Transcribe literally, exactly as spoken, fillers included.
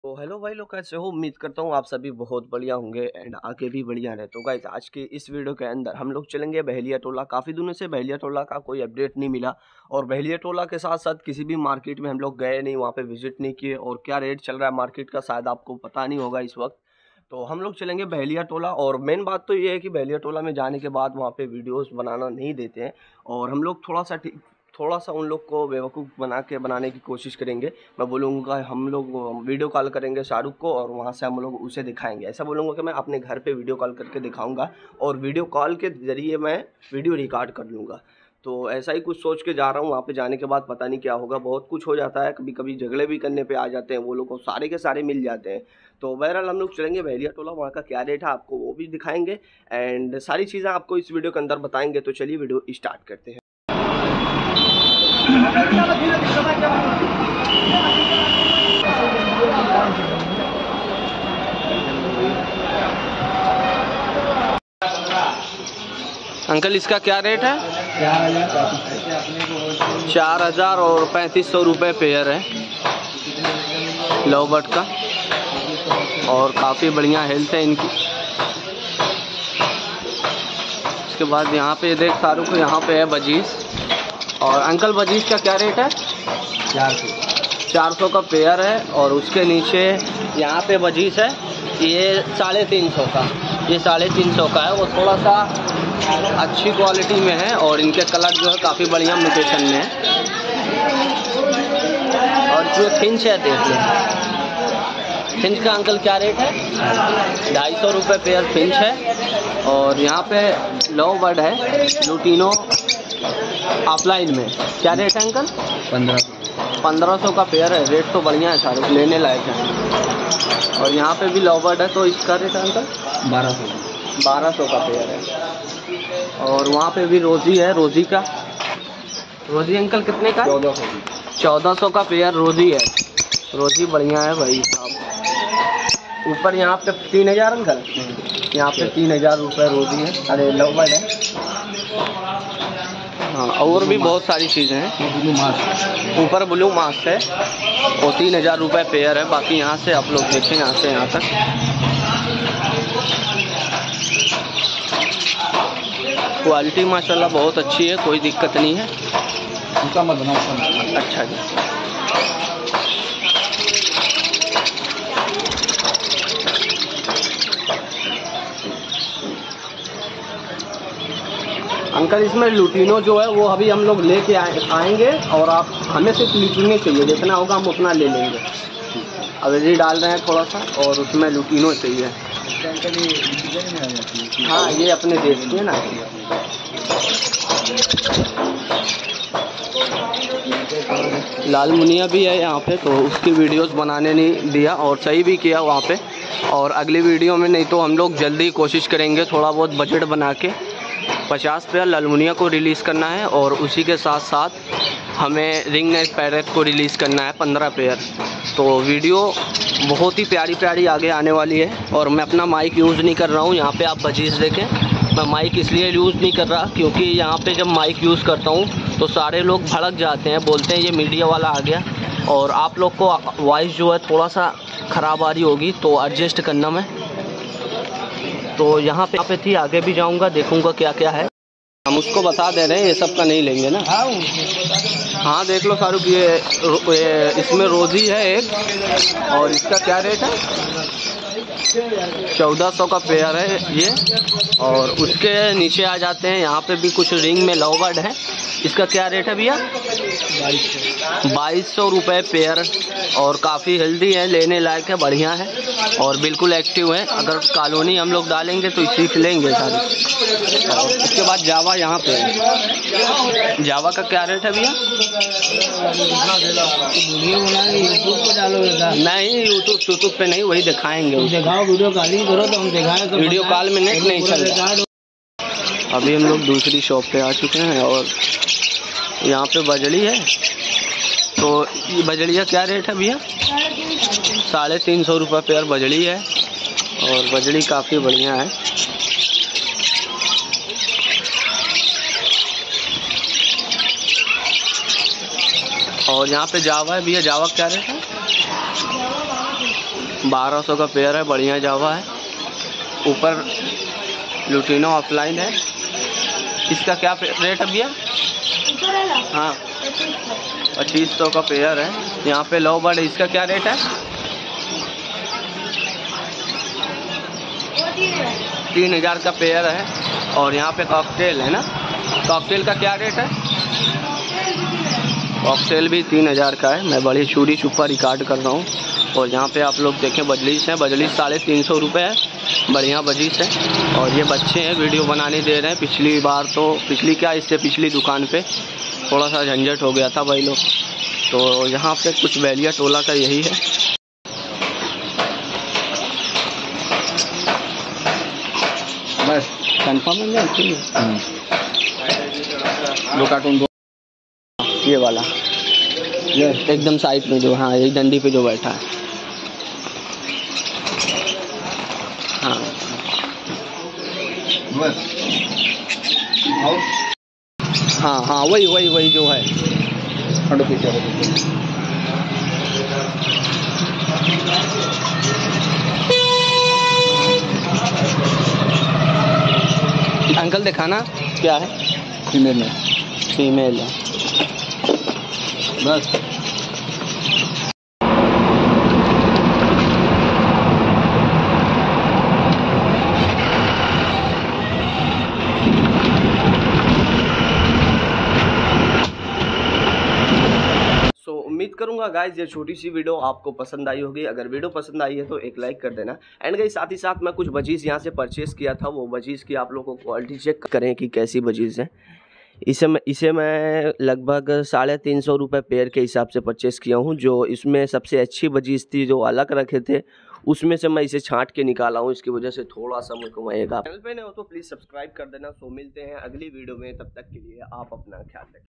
तो हेलो भाई लोग, कैसे हो? उम्मीद करता हूँ आप सभी बहुत बढ़िया होंगे एंड आगे भी बढ़िया रहे। तो गाइस, आज के इस वीडियो के अंदर हम लोग चलेंगे बहेलिया टोला। काफ़ी दिनों से बहेलिया टोला का कोई अपडेट नहीं मिला और बहेलिया टोला के साथ साथ किसी भी मार्केट में हम लोग गए नहीं, वहाँ पे विजिट नहीं किए और क्या रेट चल रहा है मार्केट का शायद आपको पता नहीं होगा इस वक्त। तो हम लोग चलेंगे बहेलिया टोला और मेन बात तो ये है कि बहेलिया टोला में जाने के बाद वहाँ पे वीडियोस बनाना नहीं देते हैं और हम लोग थोड़ा सा ठीक थोड़ा सा उन लोग को बेवकूफ़ बना के बनाने की कोशिश करेंगे। मैं बोलूँगा हम लोग वीडियो कॉल करेंगे शाहरुख को और वहाँ से हम लोग उसे दिखाएंगे। ऐसा बोलूँगा कि मैं अपने घर पे वीडियो कॉल करके दिखाऊंगा और वीडियो कॉल के ज़रिए मैं वीडियो रिकॉर्ड कर लूँगा। तो ऐसा ही कुछ सोच के जा रहा हूँ। वहाँ पे जाने के बाद पता नहीं क्या होगा, बहुत कुछ हो जाता है, कभी कभी झगड़े भी करने पे आ जाते हैं, वो लोग को सारे के सारे मिल जाते हैं। तो बहरहाल हम लोग चलेंगे बहेलिया टोला, वहाँ का क्या रेट है आपको वो भी दिखाएंगे एंड सारी चीज़ें आपको इस वीडियो के अंदर बताएंगे। तो चलिए वीडियो स्टार्ट करते हैं। अंकल, इसका क्या रेट है? चार हजार और पैंतीस सौ रुपये पेयर है लव बर्ड का और काफ़ी बढ़िया हेल्थ है इनकी। इसके बाद यहाँ पे देख शाहरुख, यहाँ पे है बजीज। और अंकल, बजीज का क्या रेट है? चार सौ चार सौ का पेयर है और उसके नीचे यहाँ पे बजीज है, ये साढ़े तीन सौ का ये साढ़े तीन सौ का है। वो थोड़ा सा अच्छी क्वालिटी में है और इनके कलर जो है काफ़ी बढ़िया म्यूटेशन में है। और जो फिंच है देख लें, फिंच का अंकल क्या रेट है? ढाई सौ रुपये पेयर फिंच है। और यहाँ पे लव बर्ड है लुटिनो ऑफलाइन में, क्या रेट है अंकल? पंद्रह पंद्रह सौ का पेयर है। रेट तो बढ़िया है सारे, लेने लायक है। और यहाँ पे भी लव बर्ड है, तो इसका रेट है अंकल? बारह सौ बारह सौ का पेयर है। और वहाँ पे भी रोजी है, रोजी का रोजी अंकल कितने का? चौदह सौ चौदह सौ का पेयर रोजी है। रोजी बढ़िया है भाई साहब। ऊपर यहाँ पे तीन हजार अंकल, यहाँ पे तीन हजार रुपये रोजी है। अरे लव बर्ड है। हाँ, और भी बहुत सारी चीज़ें हैं। ब्लू मास्क, ऊपर ब्लू मास्क है और तीन हजार रुपये पेयर है। बाकी यहाँ से आप लोग देखें, यहाँ से यहाँ तक क्वालिटी माशाल्लाह बहुत अच्छी है, कोई दिक्कत नहीं है। उनका मत बनाओ। अच्छा जी। अंकल, इसमें लुटिनो जो है वो अभी हम लोग लेके आए आएंगे और आप हमें सिर्फ लुटिनो चाहिए, जितना होगा हम उतना ले लेंगे। अवेजी डाल रहे हैं थोड़ा सा और उसमें लुटिनो चाहिए। हाँ, ये अपने देश की है ना। लाल मुनिया भी है यहाँ पे, तो उसकी वीडियोस बनाने नहीं दिया और सही भी किया वहाँ पे। और अगली वीडियो में नहीं तो हम लोग जल्दी कोशिश करेंगे थोड़ा बहुत बजट बना के पचास पेयर लालमुनिया को रिलीज़ करना है और उसी के साथ साथ हमें रिंग नेक पैरेट को रिलीज़ करना है पंद्रह पेयर। तो वीडियो बहुत ही प्यारी प्यारी आगे आने वाली है। और मैं अपना माइक यूज़ नहीं कर रहा हूँ, यहाँ पे आप बजीज देखें। मैं माइक इसलिए यूज़ नहीं कर रहा क्योंकि यहाँ पे जब माइक यूज़ करता हूँ तो सारे लोग भड़क जाते हैं, बोलते हैं ये मीडिया वाला आ गया और आप लोग को वॉइस जो है थोड़ा सा ख़राब आ रही होगी, तो एडजस्ट करना। मैं तो यहाँ पे यहाँ पे थी, आगे भी जाऊँगा, देखूँगा क्या क्या है। हम उसको बता दे रहे हैं, ये सब का नहीं लेंगे ना। हाँ देख लो शाहरुख, ये, ये इसमें रोजी है एक और इसका क्या रेट है? चौदह सौ का पेयर है ये। और उसके नीचे आ जाते हैं, यहाँ पे भी कुछ रिंग में लव बर्ड है। इसका क्या रेट है भैया? बाईस सौ रुपये पेयर और काफ़ी हेल्दी है, लेने लायक है, बढ़िया है और बिल्कुल एक्टिव है। अगर कॉलोनी हम लोग डालेंगे तो इसी से लेंगे सारी। और उसके बाद जावा, यहाँ पे है। जावा का क्या रेट है भैया? नहीं, यूट्यूब यूट्यूब पे नहीं, वही दिखाएंगे। वीडियो कॉलिंग करो तो हम दिखाएं। वीडियो कॉल में नेट नहीं चल रहा। अभी हम लोग दूसरी शॉप पे आ चुके हैं और यहाँ पे बजड़ी है। तो ये बजड़िया क्या रेट है भैया? साढ़े तीन सौ रुपये पेयर बजड़ी है और बजड़ी काफ़ी बढ़िया है। और यहाँ पे जावा है भैया, जावा क्या रेट है? बारह सौ का पेयर है, बढ़िया जावा है। ऊपर लुटिनो ऑफलाइन है। इसका क्या रेट है भैया? हाँ पच्चीस सौ का पेयर है। यहाँ पे लव बर्ड, इसका क्या रेट है? तीन हजार का पेयर है। और यहाँ पे कॉकटेल है ना, कॉकटेल का क्या रेट है? कॉकटेल भी तीन हजार का है। मैं बड़ी चूड़ी छुपा रिकॉर्ड कर रहा हूँ। और यहाँ पे आप लोग देखें बजलीस है, बजलीस साढ़े तीन सौ रुपये है, बढ़िया बजीस है। और ये बच्चे हैं वीडियो बनाने दे रहे हैं। पिछली बार तो पिछली क्या इससे पिछली दुकान पे थोड़ा सा झंझट हो गया था भाई लोग। तो यहाँ पे कुछ बैलिया टोला का यही है। बस कंफर्म है ठीक है। दो कार्टून दो। ये वाला ये एकदम साइड में जो, हाँ ये डंडी पे जो बैठा है। हाँ बस हाँ हाँ वही वही वही जो है। हटो पीछे हटो। अंकल दिखाना क्या है? फीमेल में फीमेल है। बस सो so, उम्मीद करूंगा गाइज ये छोटी सी वीडियो आपको पसंद आई होगी। अगर वीडियो पसंद आई है तो एक लाइक कर देना। एंड गाइज साथ ही साथ मैं कुछ बजीज यहाँ से परचेस किया था, वो बजीज की आप लोगों को क्वालिटी चेक करें कि कैसी बजीज है। इसे मैं इसे मैं लगभग साढ़े तीन सौ रुपये पेयर के हिसाब से परचेस किया हूँ। जो इसमें सबसे अच्छी बजीज थी जो अलग रखे थे, उसमें से मैं इसे छांट के निकाला हूँ। इसकी वजह से थोड़ा सा मुझको महंगा। चैनल पे नहीं हो तो प्लीज़ सब्सक्राइब कर देना। सो मिलते हैं अगली वीडियो में, तब तक के लिए आप अपना ख्याल रखें।